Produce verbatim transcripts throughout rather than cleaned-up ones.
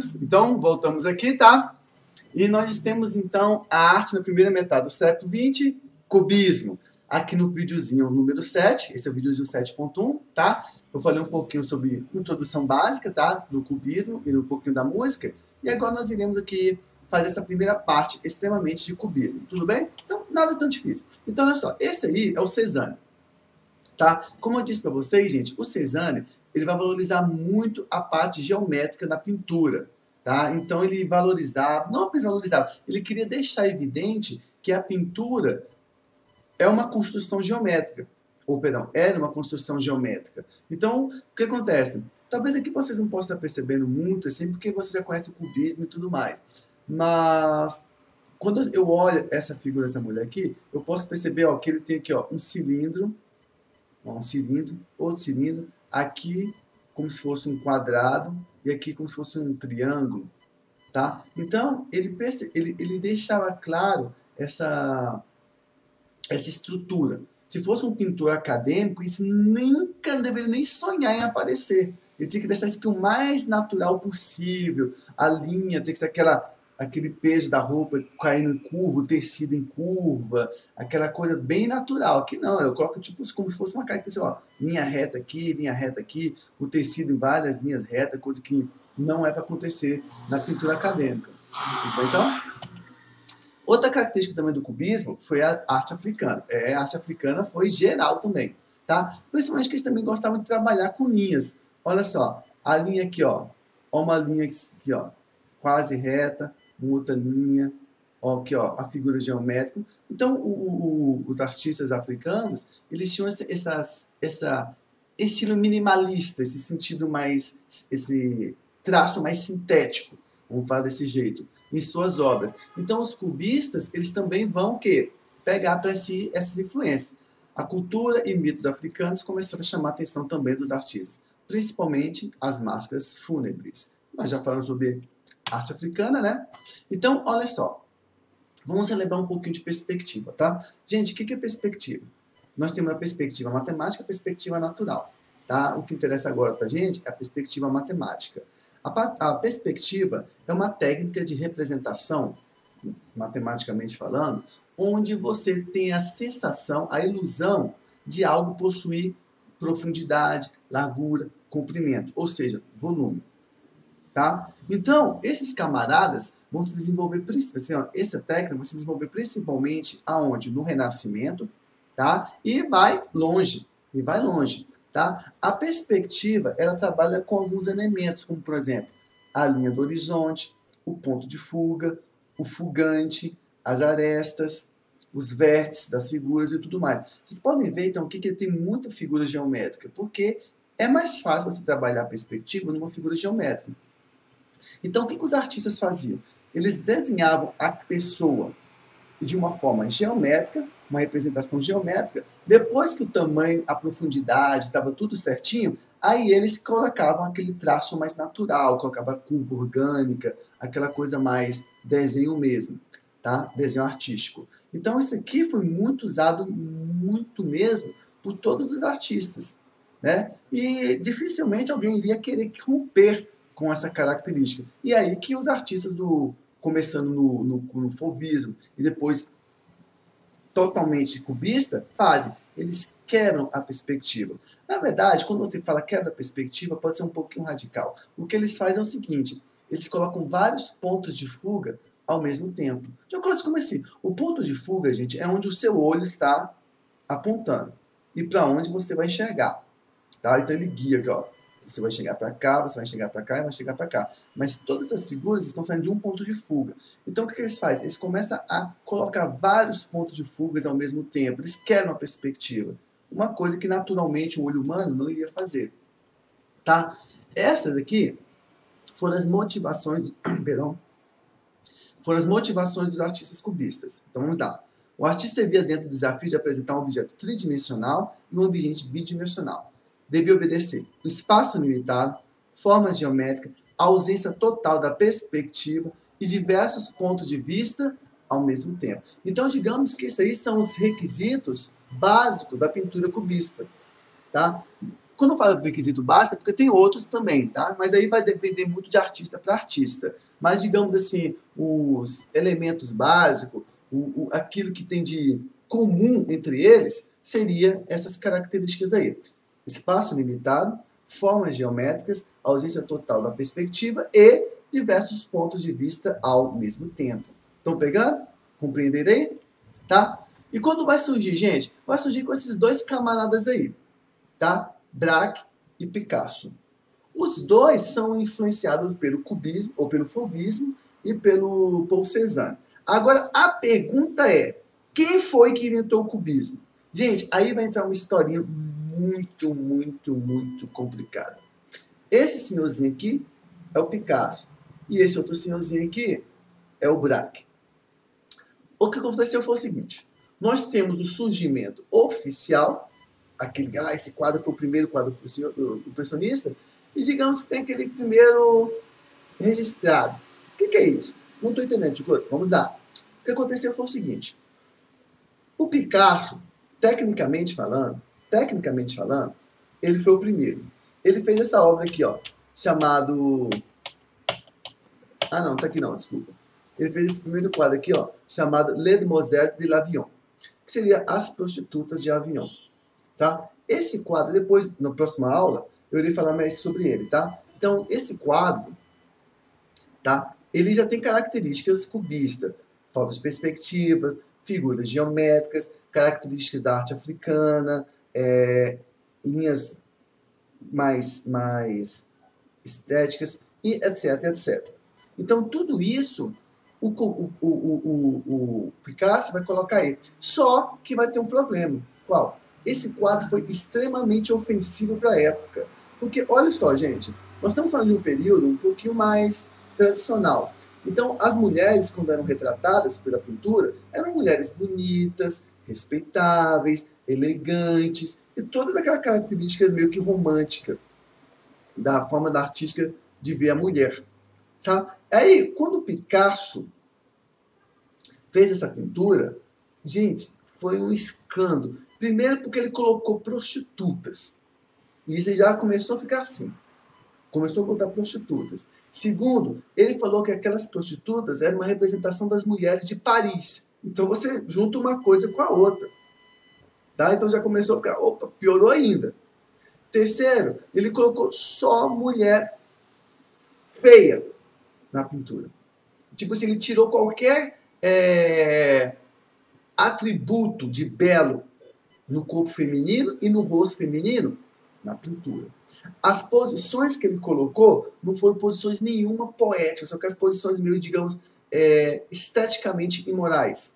alunos, então voltamos aqui, tá? E nós temos então a arte na primeira metade do século vinte, cubismo. Aqui no videozinho número sete, esse é o videozinho sete ponto um, tá? Eu falei um pouquinho sobre introdução básica, tá? Do cubismo e um pouquinho da música. E agora nós iremos aqui fazer essa primeira parte extremamente de cubismo, tudo bem? Então, nada tão difícil. Então, olha só, esse aí é o Cézanne, tá? Como eu disse para vocês, gente, o Cézanne, ele vai valorizar muito a parte geométrica da pintura, tá? Então, ele valorizava, não apenas valorizava, ele queria deixar evidente que a pintura é uma construção geométrica, ou, perdão, era uma construção geométrica. Então, o que acontece? Talvez aqui vocês não possam estar percebendo muito, assim, porque você já conhece o cubismo e tudo mais. Mas, quando eu olho essa figura dessa mulher aqui, eu posso perceber, ó, que ele tem aqui, ó, um cilindro, ó, um cilindro, outro cilindro, aqui como se fosse um quadrado, e aqui como se fosse um triângulo, tá? Então, ele, perce... ele, ele deixava claro essa... essa estrutura. Se fosse um pintor acadêmico, isso nunca deveria nem sonhar em aparecer. Ele tinha que deixar isso o mais natural possível. A linha tem que ser aquela, aquele peso da roupa caindo em curva, o tecido em curva, aquela coisa bem natural. Aqui não, eu coloco tipo como se fosse uma característica, ó, linha reta aqui, linha reta aqui, o tecido em várias linhas retas, coisa que não é para acontecer na pintura acadêmica. Então, outra característica também do cubismo foi a arte africana. É, a arte africana foi geral também, tá? Principalmente que eles também gostavam de trabalhar com linhas. Olha só, a linha aqui, ó, ó uma linha aqui, ó, quase reta, uma outra linha, ó, aqui, ó, a figura geométrica. Então, o, o, os artistas africanos, eles tinham esse, essas, essa estilo minimalista, esse sentido mais, esse traço mais sintético, vamos falar desse jeito, em suas obras. Então, os cubistas, eles também vão o quê? Pegar para si essas influências. A cultura e mitos africanos começaram a chamar a atenção também dos artistas, principalmente as máscaras fúnebres. Nós já falamos sobre arte africana, né? Então, olha só. Vamos relembrar um pouquinho de perspectiva, tá? Gente, o que é perspectiva? Nós temos a perspectiva matemática e a perspectiva natural, tá? O que interessa agora para a gente é a perspectiva matemática. A, a perspectiva é uma técnica de representação, matematicamente falando, onde você tem a sensação, a ilusão de algo possuir profundidade, largura, comprimento, ou seja, volume. Tá? Então, esses camaradas vão se desenvolver, assim, ó, essa técnica vai se desenvolver principalmente aonde? No Renascimento, tá? E vai longe, e vai longe. Tá? A perspectiva, ela trabalha com alguns elementos, como, por exemplo, a linha do horizonte, o ponto de fuga, o fugante, as arestas, os vértices das figuras e tudo mais. Vocês podem ver, então, que, que tem muita figura geométrica, porque é mais fácil você trabalhar a perspectiva numa figura geométrica. Então, o que, que os artistas faziam? Eles desenhavam a pessoa de uma forma geométrica, uma representação geométrica. Depois que o tamanho, a profundidade, estava tudo certinho, aí eles colocavam aquele traço mais natural, colocavam a curva orgânica, aquela coisa mais desenho mesmo, tá? Desenho artístico. Então, isso aqui foi muito usado, muito mesmo, por todos os artistas, né? E dificilmente alguém iria querer romper com essa característica. E aí que os artistas, do, começando no, no, no fauvismo e depois totalmente cubista, fazem. Eles quebram a perspectiva. Na verdade, quando você fala quebra a perspectiva, pode ser um pouquinho radical. O que eles fazem é o seguinte, eles colocam vários pontos de fuga ao mesmo tempo. Já coloco como assim? O ponto de fuga, gente, é onde o seu olho está apontando e para onde você vai enxergar. Tá? Então ele guia aqui, ó. Você vai chegar para cá, você vai chegar para cá e vai chegar para cá. Mas todas as figuras estão saindo de um ponto de fuga. Então o que, que eles fazem? Eles começam a colocar vários pontos de fugas ao mesmo tempo. Eles quebram a perspectiva. Uma coisa que naturalmente o olho humano não iria fazer. Tá? Essas aqui foram as motivações, perdão, foram as motivações dos artistas cubistas. Então vamos lá. O artista via dentro do desafio de apresentar um objeto tridimensional e um ambiente bidimensional. Devia obedecer o espaço limitado, formas geométricas, a ausência total da perspectiva e diversos pontos de vista ao mesmo tempo. Então, digamos que isso aí são os requisitos básicos da pintura cubista. Tá? Quando eu falo requisito básico, é porque tem outros também, tá? Mas aí vai depender muito de artista para artista. Mas, digamos assim, os elementos básicos, o, o, aquilo que tem de comum entre eles, seria essas características aí. Espaço limitado, formas geométricas, ausência total da perspectiva e diversos pontos de vista ao mesmo tempo. Estão pegando? Compreenderei? Tá? E quando vai surgir, gente? Vai surgir com esses dois camaradas aí, tá? Braque e Picasso. Os dois são influenciados pelo cubismo, ou pelo fauvismo, e pelo Paul Cézanne. Agora, a pergunta é, quem foi que inventou o cubismo? Gente, aí vai entrar uma historinha muito, muito, muito complicada. Esse senhorzinho aqui é o Picasso. E esse outro senhorzinho aqui é o Braque. O que aconteceu foi o seguinte. Nós temos o surgimento oficial, aquele, ah, esse quadro foi o primeiro quadro impressionista, e digamos que tem aquele primeiro registrado. O que, que é isso? Não estou entendendo, Chico. Vamos lá. O que aconteceu foi o seguinte. O Picasso, tecnicamente falando, tecnicamente falando, ele foi o primeiro. Ele fez essa obra aqui, ó, chamado... Ah, não, tá aqui não, desculpa. Ele fez esse primeiro quadro aqui, ó, chamado Les Demoiselles de l'Avion, que seria As Prostitutas de Avião, tá? Esse quadro, depois, na próxima aula, eu irei falar mais sobre ele, tá? Então, esse quadro, tá? Ele já tem características cubistas, faltas de perspectivas, figuras geométricas, características da arte africana, é, linhas mais, mais estéticas, e etc, etcétera. Então, tudo isso, o, o, o, o, o Picasso vai colocar aí. Só que vai ter um problema. Qual? Esse quadro foi extremamente ofensivo para a época. Porque, olha só, gente, nós estamos falando de um período um pouquinho mais tradicional. Então, as mulheres, quando eram retratadas pela pintura, eram mulheres bonitas, respeitáveis, elegantes, e todas aquelas características meio que românticas da forma da artística de ver a mulher. Tá? Aí, quando o Picasso fez essa pintura, gente, foi um escândalo. Primeiro porque ele colocou prostitutas. E isso já começou a ficar assim. Começou a botar prostitutas. Segundo, ele falou que aquelas prostitutas eram uma representação das mulheres de Paris. Então você junta uma coisa com a outra. Tá? Então já começou a ficar, opa, piorou ainda. Terceiro, ele colocou só mulher feia na pintura. Tipo assim, ele tirou qualquer é, atributo de belo no corpo feminino e no rosto feminino na pintura. As posições que ele colocou não foram posições nenhuma poéticas, só que as posições meio, digamos, é, esteticamente imorais.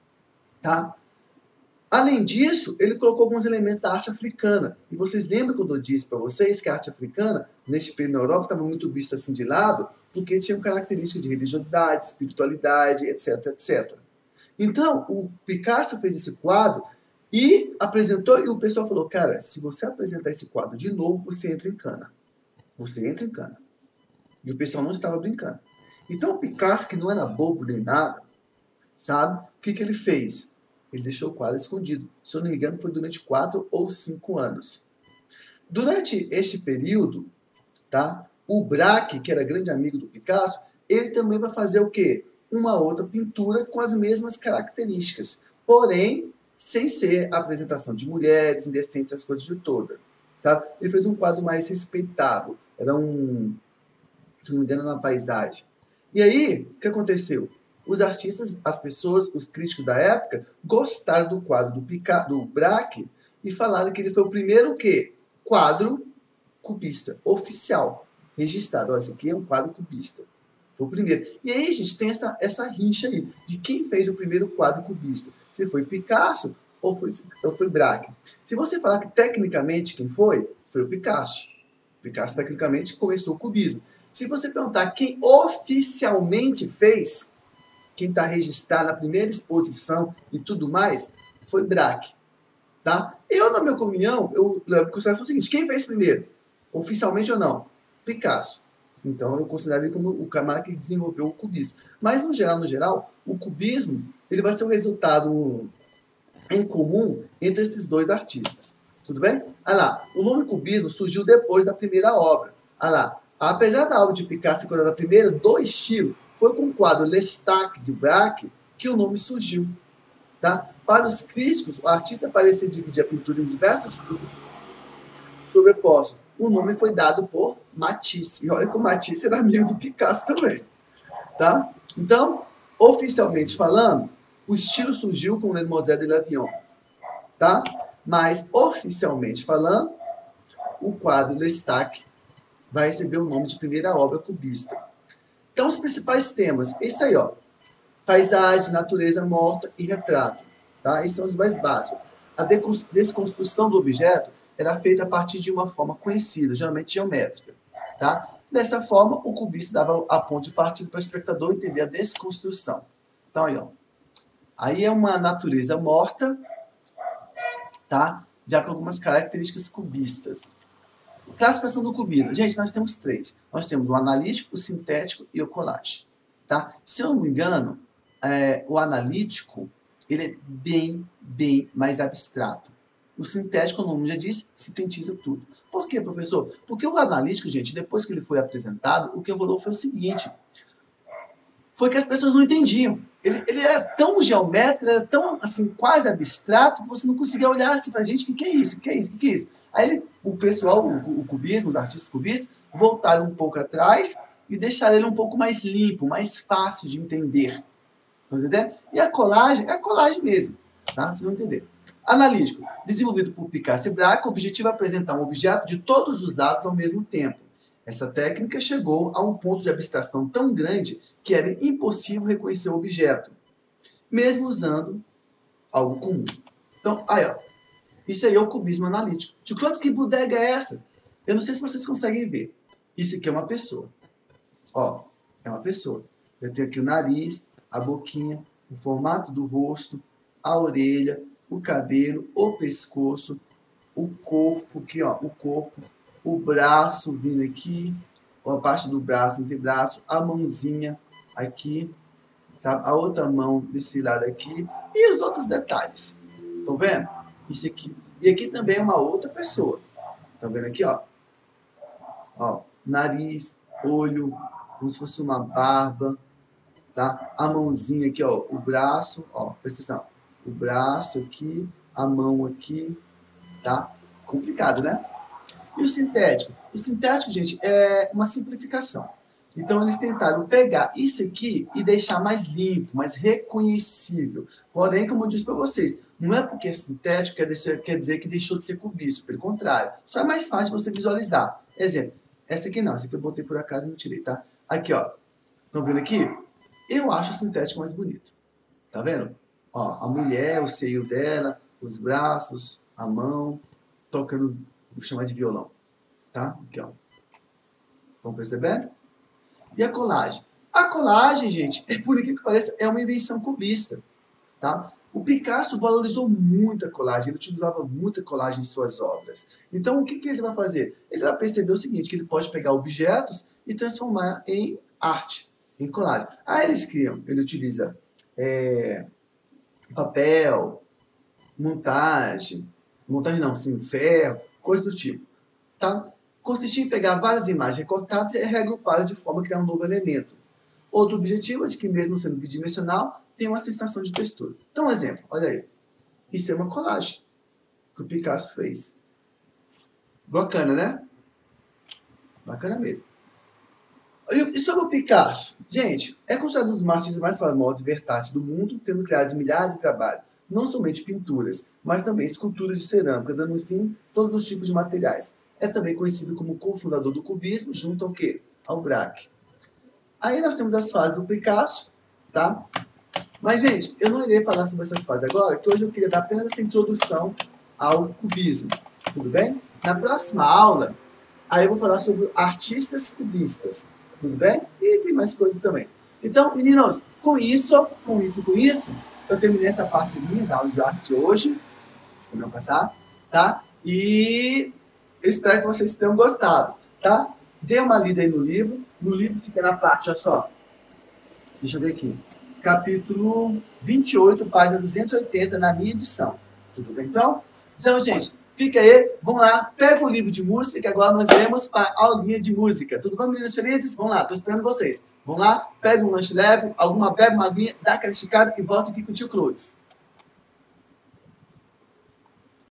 Tá? Além disso, ele colocou alguns elementos da arte africana. E vocês lembram quando eu disse para vocês que a arte africana, neste período na Europa, estava muito vista assim de lado, porque tinha características de religiosidade, espiritualidade, etc, etcétera. Então, o Picasso fez esse quadro e apresentou, e o pessoal falou, cara, se você apresentar esse quadro de novo, você entra em cana. Você entra em cana. E o pessoal não estava brincando. Então, o Picasso, que não era bobo nem nada, sabe? O que, que ele fez? Ele deixou o quadro escondido. Se eu não me engano, foi durante quatro ou cinco anos. Durante este período, tá? O Braque, que era grande amigo do Picasso, ele também vai fazer o quê? Uma outra pintura com as mesmas características. Porém, sem ser a apresentação de mulheres, indecentes, as coisas de toda. Tá? Ele fez um quadro mais respeitável. Era um, se não me engano, uma paisagem. E aí, o que aconteceu? Os artistas, as pessoas, os críticos da época, gostaram do quadro do, Pica, do Braque e falaram que ele foi o primeiro o quê? Quadro cubista, oficial, registrado. Ó, esse aqui é um quadro cubista. Foi o primeiro. E aí a gente tem essa, essa rixa aí, de quem fez o primeiro quadro cubista. Se foi Picasso ou foi, ou foi Braque. Se você falar que tecnicamente quem foi, foi o Picasso. Picasso tecnicamente começou o cubismo. Se você perguntar quem oficialmente fez, quem está registrado na primeira exposição e tudo mais, foi Braque. Tá? Eu, na minha opinião, eu levo em consideração o seguinte, quem fez primeiro? Oficialmente ou não? Picasso. Então, eu considero ele como o camarada que desenvolveu o cubismo. Mas, no geral, no geral, o cubismo ele vai ser um resultado em comum entre esses dois artistas. Tudo bem? Olha lá, o nome cubismo surgiu depois da primeira obra. Olha lá, apesar da obra de Picasso ser considerada a primeira do estilo, foi com o quadro L'Estaque de Braque que o nome surgiu. Tá? Para os críticos, o artista parecia dividir a pintura em diversos grupos sobrepostos. O nome foi dado por Matisse. E olha que o Matisse era amigo do Picasso também. Tá? Então, oficialmente falando, o estilo surgiu com Mademoiselle de l'Avion. Tá? Mas, oficialmente falando, o quadro L'Estaque vai receber o nome de primeira obra cubista. Então, os principais temas, esse aí, ó. Paisagem, natureza morta e retrato. Tá? Esses são os mais básicos. A desconstrução do objeto era feita a partir de uma forma conhecida, geralmente geométrica. Tá? Dessa forma, o cubista dava a ponto de partida para o espectador entender a desconstrução. Então, aí, ó. Aí é uma natureza morta, tá? Já com algumas características cubistas. Classificação do cubismo. Gente, nós temos três. Nós temos o analítico, o sintético e o collage. Tá? Se eu não me engano, é, o analítico ele é bem, bem mais abstrato. O sintético, como o nome já disse, sintetiza tudo. Por quê, professor? Porque o analítico, gente, depois que ele foi apresentado, o que rolou foi o seguinte. Foi que as pessoas não entendiam. Ele, ele era tão geométrico, era tão, assim, quase abstrato, que você não conseguia olhar assim pra gente, o que, que é isso? O que é isso? O que, que é isso? Aí ele, o pessoal, o, o cubismo, os artistas cubistas, voltaram um pouco atrás e deixaram ele um pouco mais limpo, mais fácil de entender. Tá entendendo? E a colagem é a colagem mesmo. Tá? Vocês vão entender. Analítico. Desenvolvido por Picasso e Braque, o objetivo é apresentar um objeto de todos os dados ao mesmo tempo. Essa técnica chegou a um ponto de abstração tão grande que era impossível reconhecer o objeto, mesmo usando algo comum. Então, aí, ó. Isso aí é o cubismo analítico. De quantos que bodega é essa? Eu não sei se vocês conseguem ver. Isso aqui é uma pessoa. Ó, é uma pessoa. Eu tenho aqui o nariz, a boquinha, o formato do rosto, a orelha, o cabelo, o pescoço, o corpo, aqui, ó, o corpo, o braço vindo aqui, a parte do braço, antebraço, a mãozinha aqui, sabe? A outra mão desse lado aqui e os outros detalhes. Estão vendo? Isso aqui. E aqui também é uma outra pessoa. Estão vendo aqui, ó? Ó, nariz, olho, como se fosse uma barba, tá? A mãozinha aqui, ó, o braço, ó, presta atenção. O braço aqui, a mão aqui, tá? Complicado, né? E o sintético? O sintético, gente, é uma simplificação. Então, eles tentaram pegar isso aqui e deixar mais limpo, mais reconhecível. Porém, como eu disse para vocês, não é porque é sintético quer dizer, quer dizer que deixou de ser cubista. Pelo contrário, só é mais fácil você visualizar. Exemplo, essa aqui não, essa aqui eu botei por acaso e não tirei, tá? Aqui, ó. Estão vendo aqui? Eu acho o sintético mais bonito. Tá vendo? Ó, a mulher, o seio dela, os braços, a mão, tocando, vou chamar de violão. Tá? Aqui, ó. Estão percebendo? E a colagem? A colagem, gente, é por que pareça, é uma invenção cubista. Tá? O Picasso valorizou muito a colagem, ele utilizava muita colagem em suas obras. Então, o que, que ele vai fazer? Ele vai perceber o seguinte, que ele pode pegar objetos e transformar em arte, em colagem. Aí eles criam, ele utiliza é, papel, montagem, montagem não, sim, ferro, coisa do tipo. Tá? Consistia em pegar várias imagens recortadas e reagrupá-las de forma a criar um novo elemento. Outro objetivo é de que, mesmo sendo bidimensional, tem uma sensação de textura. Então, um exemplo, olha aí. Isso é uma colagem que o Picasso fez. Bacana, né? Bacana mesmo. E sobre o Picasso? Gente, é considerado um dos artistas mais famosos e versáteis do mundo, tendo criado milhares de trabalhos. Não somente pinturas, mas também esculturas de cerâmica, dando, enfim, todos os tipos de materiais. É também conhecido como cofundador do cubismo, junto ao quê? Ao Braque. Aí nós temos as fases do Picasso, tá? Mas, gente, eu não irei falar sobre essas fases agora, que hoje eu queria dar apenas essa introdução ao cubismo, tudo bem? Na próxima aula, aí eu vou falar sobre artistas cubistas, tudo bem? E tem mais coisas também. Então, meninos, com isso, com isso, com isso, eu terminei essa partezinha da aula de arte de hoje, deixa eu não passar, tá? E eu espero que vocês tenham gostado, tá? Dê uma lida aí no livro. No livro fica na parte, olha só. Deixa eu ver aqui. Capítulo vinte e oito, página duzentos e oitenta, na minha edição. Tudo bem, então? Então, gente, Fica aí, vamos lá, pega o livro de música que agora nós vamos para a aulinha de música. Tudo bom, meninos felizes? Vamos lá, tô esperando vocês. Vamos lá, pega um lanche leve, alguma pega uma aguinha, dá aquela esticada e volta aqui com o tio Clodes.